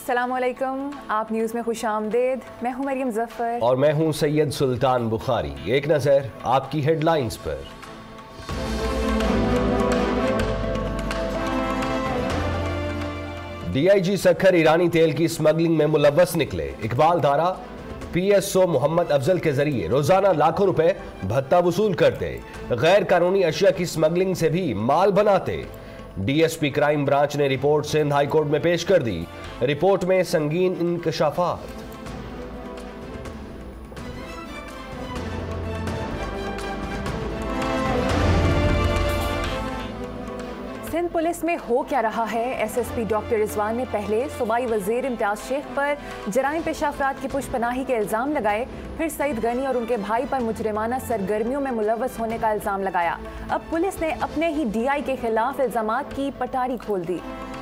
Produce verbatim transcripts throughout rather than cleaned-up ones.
अस्सलामुअलैकुम, आप न्यूज़ में खुश आमदेद। मैं हूं मरियम जफर और मैं हूं सैयद सुल्तान बुखारी। एक नज़र आपकी हेडलाइंस पर। डीआईजी सखर ईरानी तेल की स्मगलिंग में मुलव्वस निकले। इकबाल धारा पीएसओ मोहम्मद अफजल के जरिए रोजाना लाखों रुपए भत्ता वसूल करते, गैर कानूनी अशिया की स्मगलिंग से भी माल बनाते। डीएसपी क्राइम ब्रांच ने रिपोर्ट सिंध हाई कोर्ट में पेश कर दी। रिपोर्ट में संगीन इंकशाफात। सिंध पुलिस में हो क्या रहा है? एसएसपी डॉक्टर रिजवान ने पहले सूबाई वजीर इम्तियाज शेख पर जराइम पेशा अफराद की पुष्पनाही के इल्जाम लगाए, फिर सईद गनी और उनके भाई पर मुजरिमाना सरगर्मियों में मुलव्वस होने का इल्जाम लगाया। अब पुलिस ने अपने ही डीआई के खिलाफ इल्जामात की पटारी खोल दी।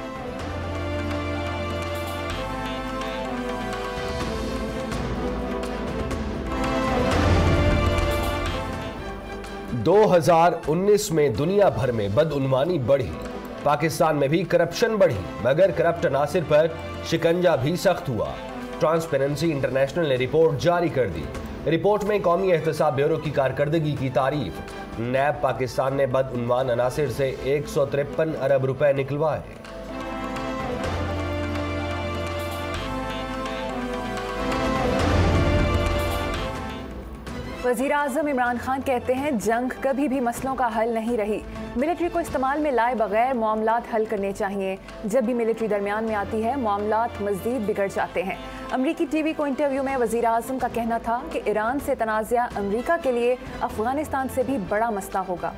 दो हज़ार उन्नीस में दुनिया भर में बदउनवानी बढ़ी, पाकिस्तान में भी करप्शन बढ़ी, मगर करप्ट अनासिर पर शिकंजा भी सख्त हुआ। ट्रांसपेरेंसी इंटरनेशनल ने रिपोर्ट जारी कर दी। रिपोर्ट में कौमी एहतसाब ब्यूरो की कारकर्दगी की तारीफ। नैब पाकिस्तान ने बदउनवान अनासिर से एक सौ तिरपन अरब रुपए निकलवाए। वज़ीर आज़म इमरान खान कहते हैं जंग कभी भी मसलों का हल नहीं रही, मिलिट्री को इस्तेमाल में लाए बगैर मामलात हल करने चाहिए। जब भी मिलिट्री दरमियान में आती है मामलात मज़ीद बिगड़ जाते हैं। अमरीकी टीवी को इंटरव्यू में वज़ीर आज़म का कहना था कि ईरान से तनाज़ा अमरीका के लिए अफगानिस्तान से भी बड़ा मसला होगा।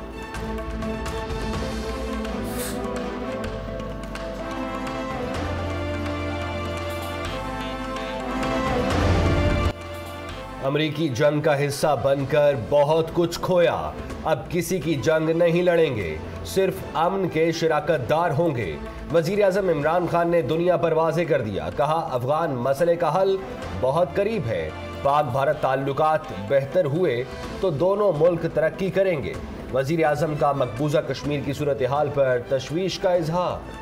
अमरीकी जंग का हिस्सा बनकर बहुत कुछ खोया, अब किसी की जंग नहीं लड़ेंगे, सिर्फ अमन के शिराकतदार होंगे। वजीर आज़म इमरान खान ने दुनिया पर वाज़े कर दिया, कहा अफगान मसले का हल बहुत करीब है। पाक भारत ताल्लुकात बेहतर हुए तो दोनों मुल्क तरक्की करेंगे। वजीर आज़म का मकबूजा कश्मीर की सूरत हाल पर तशवीश का इजहार।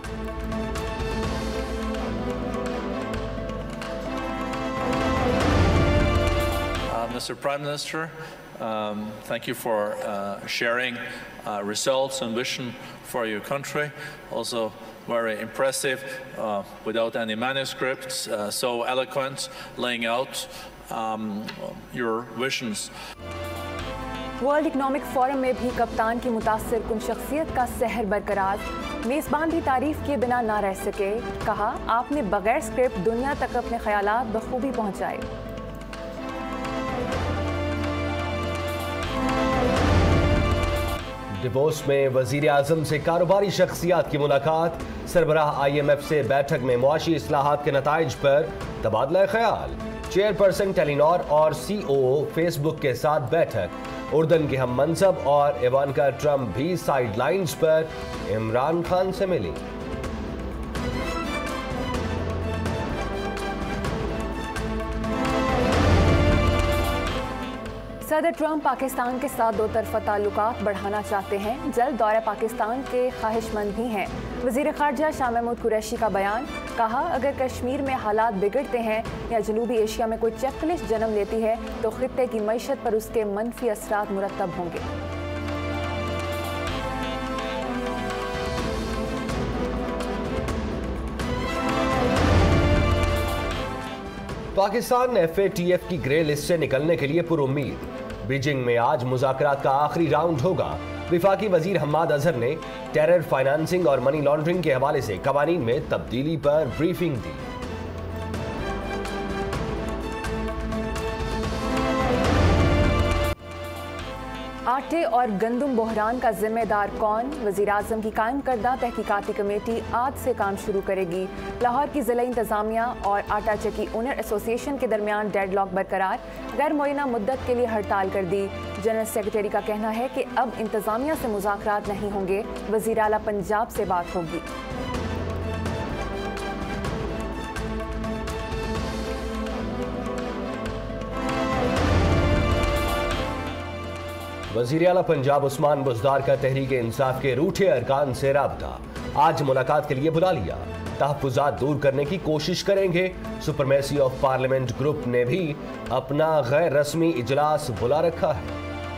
Mister Prime Minister, um, thank you for uh, sharing uh, results and vision for your country. Also very impressive, uh, without any manuscripts, uh, so eloquent, laying out um, your visions. World Economic Forum में भी कप्तान की मुतासिर कुन शख्सियत का सहर बरकरार। मेज़बान भी तारीफ किए बिना ना रह सके, कहा आपने बगैर स्क्रिप्ट दुनिया तक अपने ख्यालात बखूबी पहुँचाए। डिवोर्स में वजीर आजम से कारोबारी शख्सियात की मुलाकात। सरबराह आई एम एफ से बैठक में मुआशी इस्लाहात के नताइज पर तबादला ख्याल। चेयरपर्सन टेलीनॉर और सी ओ ओ फेसबुक के साथ बैठक। उर्दन के हम मनसब और इवानका ट्रंप भी साइडलाइंस पर इमरान खान से मिली। सदर ट्रंप पाकिस्तान के साथ दो तरफा ताल्लुकात बढ़ाना चाहते हैं, जल्द दौरे पाकिस्तान के ख्वाहिशमंद भी हैं। वज़ीर ख़ारजा शाह महमूद कुरैशी का बयान, कहा अगर कश्मीर में हालात बिगड़ते हैं या जनूबी एशिया में कोई चेकलिस्ट जन्म लेती है तो खित्ते की मईशत पर उसके मनफी असरात मुरतब होंगे। Pakistan F A T F की ग्रे लिस्ट से निकलने के लिए पुरुम्मीद। बीजिंग में आज मुज़ाकरात का आखिरी राउंड होगा। विफाकी वजीर हम्माद अजहर ने टेरर फाइनेंसिंग और मनी लॉन्ड्रिंग के हवाले से कवानीन में तब्दीली पर ब्रीफिंग दी। आटे और गंदम बहरान का जिम्मेदार कौन? वज़ीर आज़म की कायम करदा तहकीकाती कमेटी आज से काम शुरू करेगी। लाहौर की ज़िला इंतज़ामिया और आटा चक्की ओनर एसोसिएशन के दरमियान डेडलॉक बरकरार, गैर मुअय्यना मुद्दत के लिए हड़ताल कर दी। जनरल सेक्रेटरी का कहना है कि अब इंतज़ामिया से मुज़ाकरात नहीं होंगे, वज़ीर आला पंजाब से बात होगी। वज़ीर आला पंजाब उस्मान बुज़दार का तहरीक इंसाफ के रूठे अरकान से राबता। आज मुलाकात के लिए बुला लिया। तहफ़्फ़ुज़ात दूर करने की कोशिश करेंगे। सुपरमेसी ऑफ पार्लियामेंट ग्रुप ने भी अपना गैर रस्मी इजलास बुला रखा है।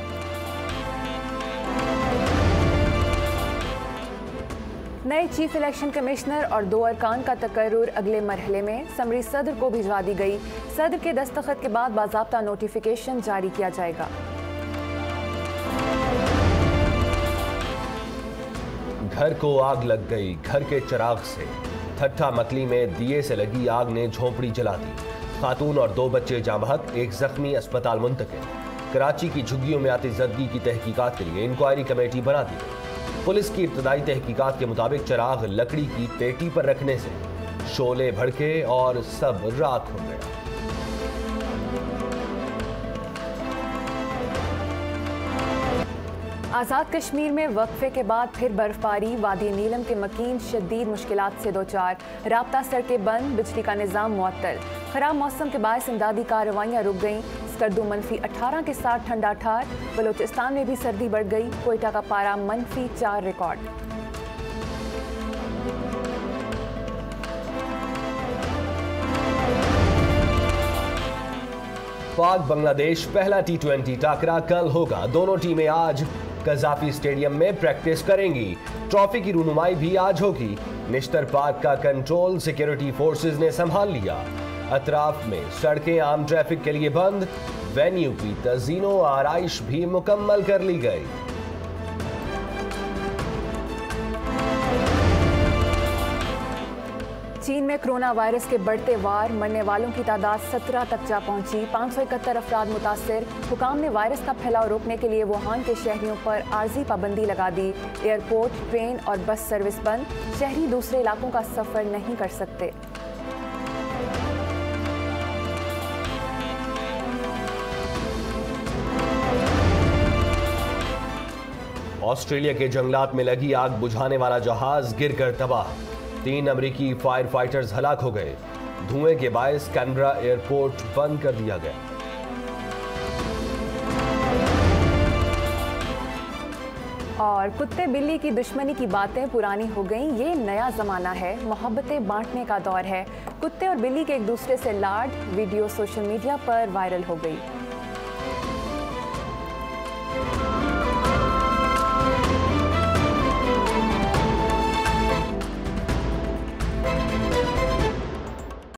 नए चीफ इलेक्शन कमिश्नर और दो अरकान का तकर्रुर अगले मरहले में समरी सदर को भिजवा दी गई। सदर के दस्तखत के बाद बाज़ाब्ता नोटिफिकेशन जारी किया जाएगा। घर को आग लग गई घर के चिराग से। ठट्ठा मकली में दिए से लगी आग ने झोंपड़ी जला दी। खातून और दो बच्चे जाँ बहक, एक जख्मी अस्पताल मुंतकिल। कराची की झुग्गियों में आती जदगी की तहकीकात के लिए इंक्वायरी कमेटी बना दी गई। पुलिस की इब्तदाई तहकीकात के मुताबिक चिराग लकड़ी की पेटी पर रखने से शोले भड़के और सब राख हो गया। आज़ाद कश्मीर में वक्फे के बाद फिर बर्फबारी। वादी नीलम के मकीन शदीद मुश्किलात से दो चार। राब्ता सड़कें बंद, बिजली का निज़ाम मुअत्तल। खराब मौसम के बायस इमदादी कार्रवाइयाँ रुक गईं। स्कर्दू मनफी अठारह के साथ ठंडा ठार। बलोचिस्तान में भी सर्दी बढ़ गई। कोयटा का पारा मनफी चार रिकॉर्ड। पाक बांग्लादेश पहला टी ट्वेंटी टाकरा कल होगा। दोनों टीमें आज कजाफी स्टेडियम में प्रैक्टिस करेंगी। ट्रॉफी की रुनुमाई भी आज होगी। निश्तर पार्क का कंट्रोल सिक्योरिटी फोर्सेस ने संभाल लिया। अतराफ में सड़कें आम ट्रैफिक के लिए बंद। वेन्यू की तज़ीनो आराइश भी मुकम्मल कर ली गई। चीन में कोरोना वायरस के बढ़ते वार। मरने वालों की तादाद सत्रह तक जा पहुंची। पाँच सौ इकहत्तर अफराद मुतासर। हुकाम ने वायरस का फैलाव रोकने के लिए वुहान के शहरियों पर आर्जी पाबंदी लगा दी। एयरपोर्ट, ट्रेन और बस सर्विस बंद। शहरी दूसरे इलाकों का सफर नहीं कर सकते। ऑस्ट्रेलिया के जंगलात में लगी आग बुझाने वाला जहाज गिरकर तबाह। तीन अमेरिकी फायर फाइटर्स हलाक हो गए। धुएं के बायस कैनबरा एयरपोर्ट बंद कर दिया गया। और कुत्ते बिल्ली की दुश्मनी की बातें पुरानी हो गईं। ये नया जमाना है, मोहब्बतें बांटने का दौर है। कुत्ते और बिल्ली के एक दूसरे से लाड वीडियो सोशल मीडिया पर वायरल हो गई।